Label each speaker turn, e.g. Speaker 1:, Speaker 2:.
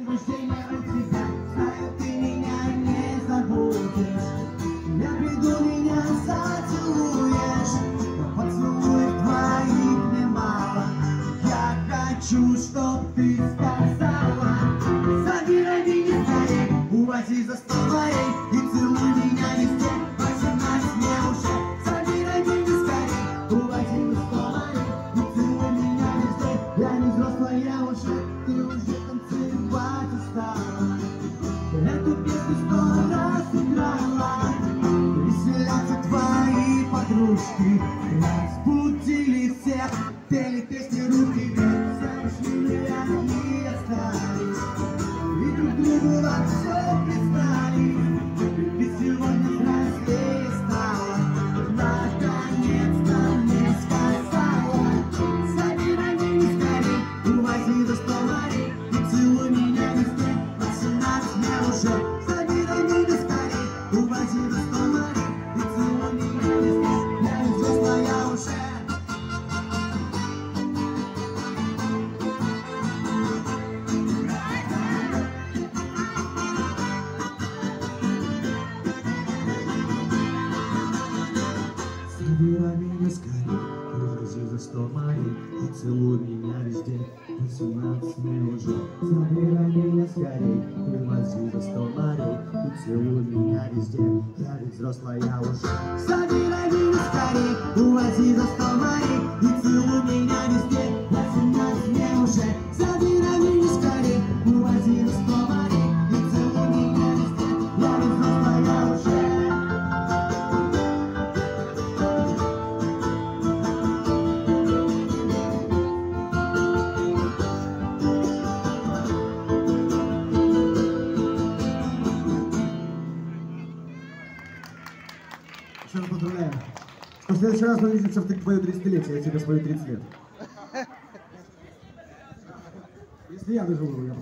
Speaker 1: рождения у тебя. Знаю, ты меня не забудешь. Я приду, меня зацелуешь. Но поцелуев твоих немало. Я хочу, чтоб ты сказала: забирай меня скорей, увози за стол морей и целуй меня везде. 18 мне уже. Забирай меня скорей, увози за стол морей и целуй меня везде. Я не взрослая уже, ты уже танцевать устала. Эту песню 100 раз играла. Веселятся твои подружки, разбудили всех, пели песни руки вверх. Замшили они остались и друг другу во все признались. Ведь сегодня взрослее стала, наконец-то мне сказала: забирай меня скорей, увози до 100 морей и целуй меня везде. 18 мне уже. Забирай меня скорей, увози до 100 морей и целуй меня везде. Я не взрослая уже. Забирай меня скорей, увози за 100 морей и целуй меня везде. 18 мне уже. Забирай меня скорей, увози за 100 морей и целуй меня везде. Я ведь взрослая уже. Забирай меня скорей, увози за 100 морей и целуй меня везде. 18 мне уже. Забирай меня скорей, увози за 100 морей и целуй меня везде. Я ведь взрослая уже.
Speaker 2: Еще раз поздравляю. В следующий раз мы увидимся в твое 30-летие, я тебе свою 30 лет. Если я доживу, я